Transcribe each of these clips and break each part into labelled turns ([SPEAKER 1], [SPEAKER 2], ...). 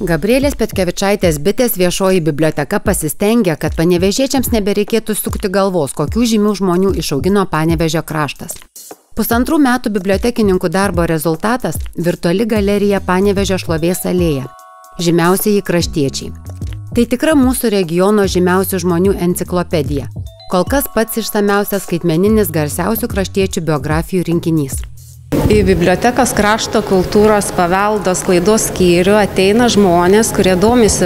[SPEAKER 1] Gabrielės Petkevičaitės bitės viešoji biblioteka pasistengė, kad panevėžiečiams nebereikėtų sukti galvos, kokių žymių žmonių išaugino Panevėžio kraštas. 1,5 metų bibliotekininkų darbo rezultatas – virtuali galerija Panevėžio šlovės alėja. Žymiausieji kraštiečiai. Tai tikra mūsų regiono žymiausių žmonių enciklopedija. Kol kas pats išsamiausias skaitmeninis garsiausių kraštiečių biografijų rinkinys.
[SPEAKER 2] Į bibliotekos krašto kultūros paveldo sklaidos skyrių ateina žmonės, kurie domisi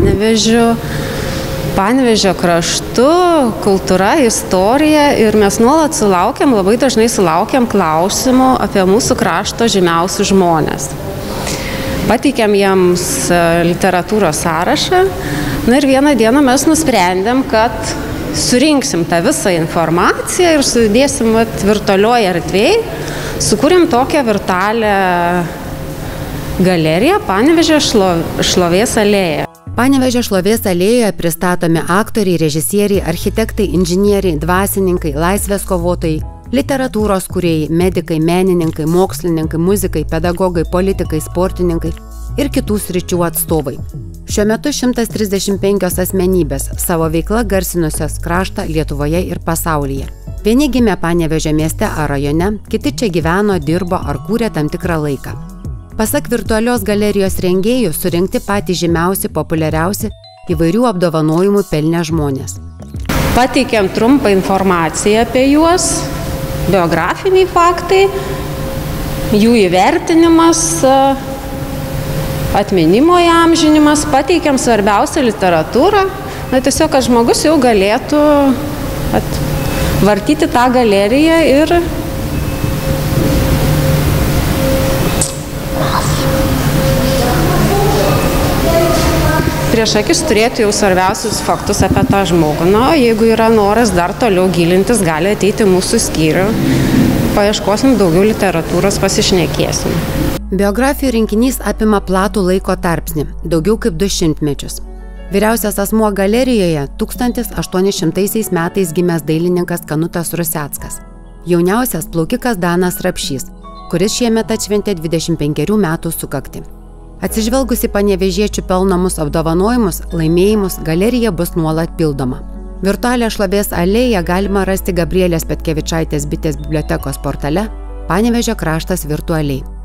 [SPEAKER 2] Panevėžio kraštu, kultūra, istorija ir mes nuolat labai dažnai sulaukiam klausimų apie mūsų krašto žymiausius žmones. Pateikėm jiems literatūros sąrašą, ir vieną dieną mes nusprendėm, kad surinksim tą visą informaciją ir sudėsim virtualioje erdvėje. Sukūrėm tokią virtualią galeriją Panevėžio šlovės alėja.
[SPEAKER 1] Panevėžio šlovės alėjoje pristatomi aktoriai, režisieriai, architektai, inžinieriai, dvasininkai, laisvės kovotojai, literatūros kūrėjai, medikai, menininkai, mokslininkai, muzikai, pedagogai, politikai, sportininkai ir kitų sričių atstovai. Šiuo metu 135 asmenybės savo veiklą garsinusios kraštą Lietuvoje ir pasaulyje. Vieni gimė Panevėžio mieste ar rajone, kiti čia gyveno, dirbo ar kūrė tam tikrą laiką. Pasak virtualios galerijos rengėjų, surinkti patys žymiausi, populiariausi įvairių apdovanojimų pelnę žmonės.
[SPEAKER 2] Pateikėm trumpą informaciją apie juos, biografiniai faktai, jų įvertinimas, atminimo įamžinimas, pateikėm svarbiausią literatūrą, tiesiog, kad žmogus jau galėtų vartyti tą galeriją ir prieš akis turėti jau svarbiausius faktus apie tą žmogų. Jeigu yra noras dar toliau gilintis, gali ateiti mūsų skyrių, paieškosim daugiau literatūros, pasišnekėsim.
[SPEAKER 1] Biografijų rinkinys apima platų laiko tarpsnį, daugiau kaip 2 šimtmečius. Vyriausias asmuo galerijoje 1800 metais gimęs dailininkas Kanutas Ruseckas. Jauniausias plaukikas Danas Rapšys, kuris šiemet atšventė 25 metų sukaktį. Atsižvelgus į panevėžiečių pelnomus apdovanojimus, laimėjimus, galerija bus nuolat pildoma. Virtualią šlovės alėją galima rasti Gabrielės Petkevičaitės bitės bibliotekos portale Panevėžio kraštas virtualiai.